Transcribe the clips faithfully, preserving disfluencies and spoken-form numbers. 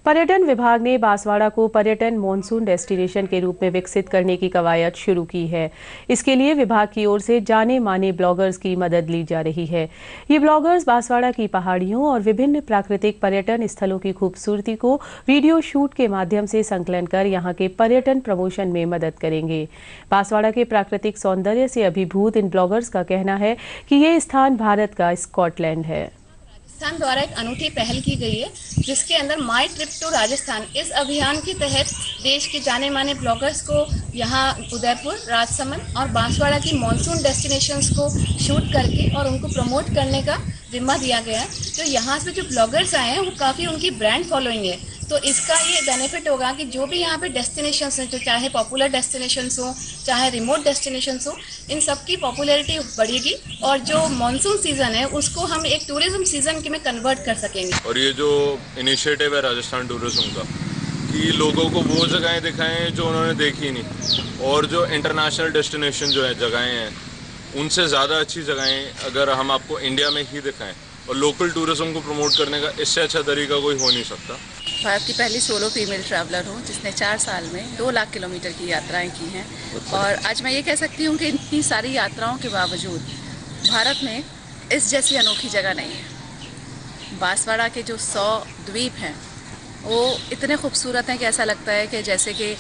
पर्यटन विभाग ने बांसवाड़ा को पर्यटन मॉनसून डेस्टिनेशन के रूप में विकसित करने की कवायद शुरू की है। इसके लिए विभाग की ओर से जाने माने ब्लॉगर्स की मदद ली जा रही है। ये ब्लॉगर्स बांसवाड़ा की पहाड़ियों और विभिन्न प्राकृतिक पर्यटन स्थलों की खूबसूरती को वीडियो शूट के माध्यम से संकलन कर यहाँ के पर्यटन प्रमोशन में मदद करेंगे। बांसवाड़ा के प्राकृतिक सौंदर्य से अभिभूत इन ब्लॉगर्स का कहना है कि ये स्थान भारत का स्कॉटलैंड है। राजस्थान द्वारा एक अनूठी पहल की गई है जिसके अंदर माई ट्रिप टू राजस्थान, इस अभियान के तहत देश के जाने माने ब्लॉगर्स को यहाँ उदयपुर, राजसमंद और बांसवाड़ा की मॉनसून डेस्टिनेशंस को शूट करके और उनको प्रमोट करने का जिम्मा दिया गया है। जो यहाँ से जो ब्लॉगर्स आए हैं वो काफ़ी उनकी ब्रांड फॉलोइंग है, तो इसका ये बेनिफिट होगा कि जो भी यहाँ पे डेस्टिनेशंस हैं, जो चाहे पॉपुलर डेस्टिनेशंस हो चाहे रिमोट डेस्टिनेशंस हो, इन सब की पॉपुलैरिटी बढ़ेगी और जो मॉनसून सीज़न है उसको हम एक टूरिज्म सीज़न के में कन्वर्ट कर सकेंगे। और ये जो इनिशिएटिव है राजस्थान टूरिज्म का कि लोगों को वो जगहें दिखाएं जो उन्होंने देखी नहीं, और जो इंटरनेशनल डेस्टिनेशन जो है जगहें हैं उनसे ज़्यादा अच्छी जगहें अगर हम आपको इंडिया में ही दिखाएं और लोकल टूरिज्म को प्रमोट करने का इससे अच्छा तरीका कोई हो नहीं सकता। भारत की पहली सोलो फीमेल ट्रैवलर हूँ जिसने चार साल में दो लाख किलोमीटर की यात्राएं की हैं, और आज मैं ये कह सकती हूँ कि इतनी सारी यात्राओं के बावजूद भारत में इस जैसी अनोखी जगह नहीं है। बांसवाड़ा के जो सौ द्वीप हैं वो इतने खूबसूरत हैं कि ऐसा लगता है कि जैसे कि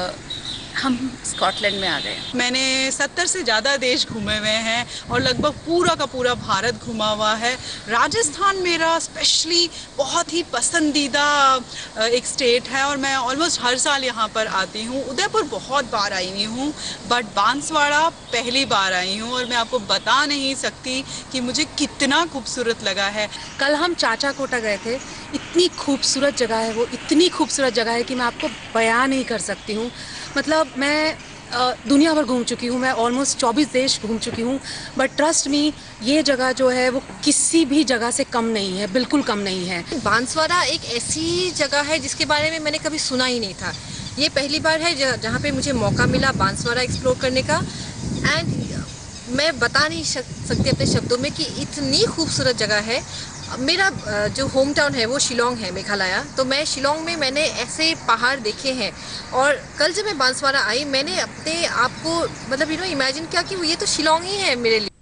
हम स्कॉटलैंड में आ गए। मैंने सत्तर से ज़्यादा देश घूमे हुए हैं और लगभग पूरा का पूरा भारत घुमा हुआ है। राजस्थान मेरा स्पेशली बहुत ही पसंदीदा एक स्टेट है और मैं ऑलमोस्ट हर साल यहाँ पर आती हूँ। उदयपुर बहुत बार आई हुई हूँ बट बांसवाड़ा पहली बार आई हूँ और मैं आपको बता नहीं सकती कि मुझे कितना खूबसूरत लगा है। कल हम चाचा कोटा गए थे, इतनी खूबसूरत जगह है वो, इतनी खूबसूरत जगह है कि मैं आपको बयान नहीं कर सकती हूँ। मतलब मैं दुनिया भर घूम चुकी हूँ, मैं ऑलमोस्ट चौबीस देश घूम चुकी हूँ, बट ट्रस्ट मी ये जगह जो है वो किसी भी जगह से कम नहीं है, बिल्कुल कम नहीं है। बांसवाड़ा एक ऐसी जगह है जिसके बारे में मैंने कभी सुना ही नहीं था। ये पहली बार है जहाँ पे मुझे मौका मिला बांसवाड़ा एक्सप्लोर करने का, एंड मैं बता नहीं सकती अपने शब्दों में कि इतनी खूबसूरत जगह है। मेरा जो होम टाउन है वो शिलोंग है, मेघालय। तो मैं शिलोंग में मैंने ऐसे पहाड़ देखे हैं और कल जब मैं बांसवाड़ा आई मैंने अपने आप को मतलब यू नो इमेजिन किया कि ये तो शिलोंग ही है मेरे लिए।